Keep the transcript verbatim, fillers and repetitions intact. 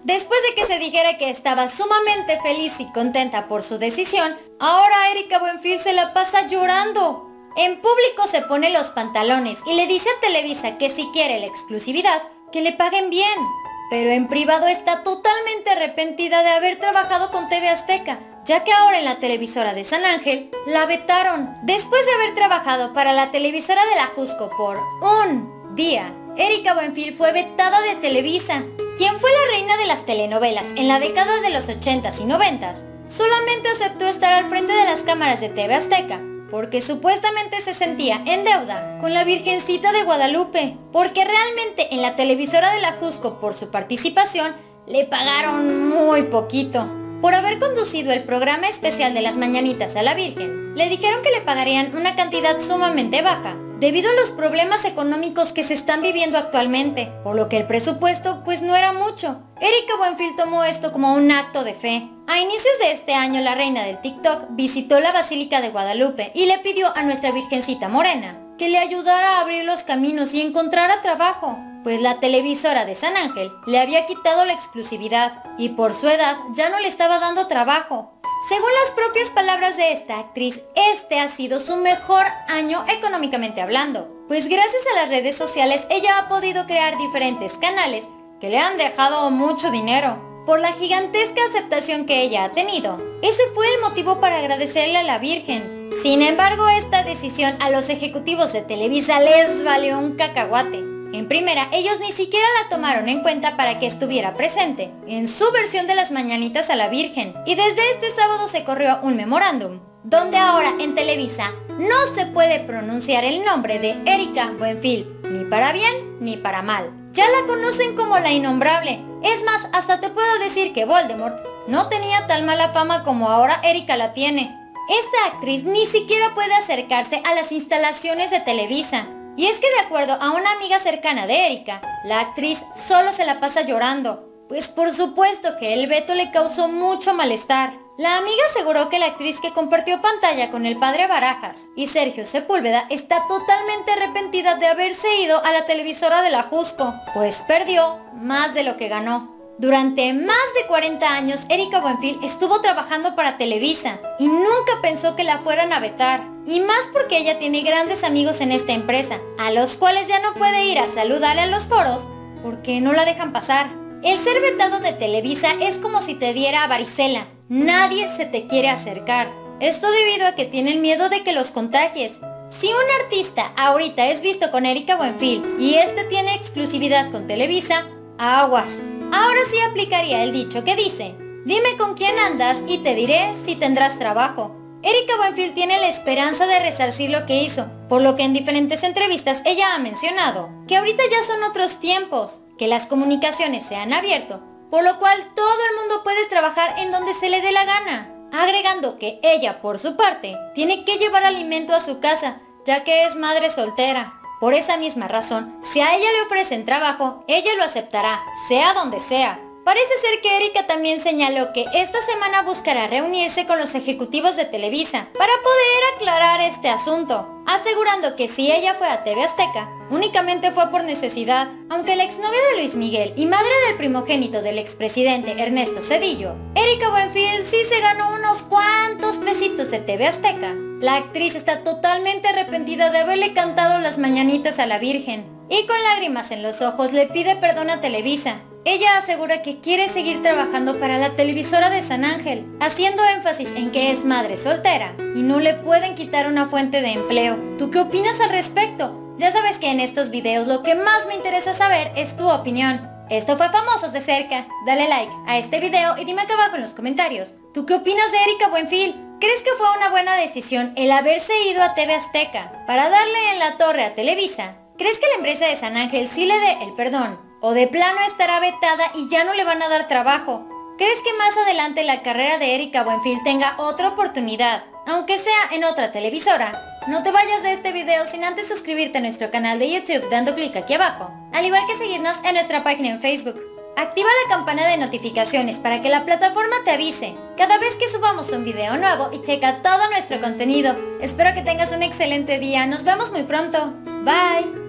Después de que se dijera que estaba sumamente feliz y contenta por su decisión, ahora Erika Buenfil se la pasa llorando. En público se pone los pantalones y le dice a Televisa que si quiere la exclusividad, que le paguen bien. Pero en privado está totalmente arrepentida de haber trabajado con T V Azteca, ya que ahora en la televisora de San Ángel la vetaron. Después de haber trabajado para la televisora de la Jusco por un día, Erika Buenfil fue vetada de Televisa. Quien fue la reina de las telenovelas en la década de los ochentas y noventas, solamente aceptó estar al frente de las cámaras de T V Azteca, porque supuestamente se sentía en deuda con la Virgencita de Guadalupe, porque realmente en la televisora de la Jusco por su participación le pagaron muy poquito. Por haber conducido el programa especial de las mañanitas a la Virgen, le dijeron que le pagarían una cantidad sumamente baja, debido a los problemas económicos que se están viviendo actualmente, por lo que el presupuesto pues no era mucho. Erika Buenfil tomó esto como un acto de fe. A inicios de este año, la reina del TikTok visitó la Basílica de Guadalupe y le pidió a nuestra Virgencita Morena que le ayudara a abrir los caminos y encontrara trabajo, pues la televisora de San Ángel le había quitado la exclusividad y por su edad ya no le estaba dando trabajo. Según las propias palabras de esta actriz, este ha sido su mejor año económicamente hablando, pues gracias a las redes sociales ella ha podido crear diferentes canales que le han dejado mucho dinero, por la gigantesca aceptación que ella ha tenido. Ese fue el motivo para agradecerle a la Virgen. Sin embargo, esta decisión a los ejecutivos de Televisa les valió un cacahuate. En primera, ellos ni siquiera la tomaron en cuenta para que estuviera presente en su versión de las mañanitas a la Virgen. Y desde este sábado se corrió un memorándum, donde ahora en Televisa no se puede pronunciar el nombre de Erika Buenfil, ni para bien ni para mal. Ya la conocen como la innombrable. Es más, hasta te puedo decir que Voldemort no tenía tan mala fama como ahora Erika la tiene. Esta actriz ni siquiera puede acercarse a las instalaciones de Televisa. Y es que de acuerdo a una amiga cercana de Erika, la actriz solo se la pasa llorando, pues por supuesto que el veto le causó mucho malestar. La amiga aseguró que la actriz que compartió pantalla con el padre Barajas y Sergio Sepúlveda está totalmente arrepentida de haberse ido a la televisora de la Jusco, pues perdió más de lo que ganó. Durante más de cuarenta años, Erika Buenfil estuvo trabajando para Televisa y nunca pensó que la fueran a vetar. Y más porque ella tiene grandes amigos en esta empresa, a los cuales ya no puede ir a saludarle a los foros porque no la dejan pasar. El ser vetado de Televisa es como si te diera varicela. Nadie se te quiere acercar. Esto debido a que tienen miedo de que los contagies. Si un artista ahorita es visto con Erika Buenfil y este tiene exclusividad con Televisa, aguas. Ahora sí aplicaría el dicho que dice: dime con quién andas y te diré si tendrás trabajo. Erika Buenfil tiene la esperanza de resarcir lo que hizo, por lo que en diferentes entrevistas ella ha mencionado que ahorita ya son otros tiempos, que las comunicaciones se han abierto, por lo cual todo el mundo puede trabajar en donde se le dé la gana, agregando que ella, por su parte, tiene que llevar alimento a su casa, ya que es madre soltera. Por esa misma razón, si a ella le ofrecen trabajo, ella lo aceptará, sea donde sea. Parece ser que Erika también señaló que esta semana buscará reunirse con los ejecutivos de Televisa para poder aclarar este asunto, asegurando que si ella fue a T V Azteca, únicamente fue por necesidad. Aunque la exnovia de Luis Miguel y madre del primogénito del expresidente Ernesto Zedillo, Erika Buenfil sí se ganó unos cuantos pesitos de T V Azteca. La actriz está totalmente arrepentida de haberle cantado las mañanitas a la Virgen y con lágrimas en los ojos le pide perdón a Televisa. Ella asegura que quiere seguir trabajando para la televisora de San Ángel, haciendo énfasis en que es madre soltera y no le pueden quitar una fuente de empleo. ¿Tú qué opinas al respecto? Ya sabes que en estos videos lo que más me interesa saber es tu opinión. Esto fue Famosos de Cerca. Dale like a este video y dime acá abajo en los comentarios. ¿Tú qué opinas de Erika Buenfil? ¿Crees que fue una buena decisión el haberse ido a T V Azteca para darle en la torre a Televisa? ¿Crees que la empresa de San Ángel sí le dé el perdón? ¿O de plano estará vetada y ya no le van a dar trabajo? ¿Crees que más adelante la carrera de Erika Buenfil tenga otra oportunidad, aunque sea en otra televisora? No te vayas de este video sin antes suscribirte a nuestro canal de YouTube dando clic aquí abajo, al igual que seguirnos en nuestra página en Facebook. Activa la campana de notificaciones para que la plataforma te avise cada vez que subamos un video nuevo y checa todo nuestro contenido. Espero que tengas un excelente día, nos vemos muy pronto. Bye.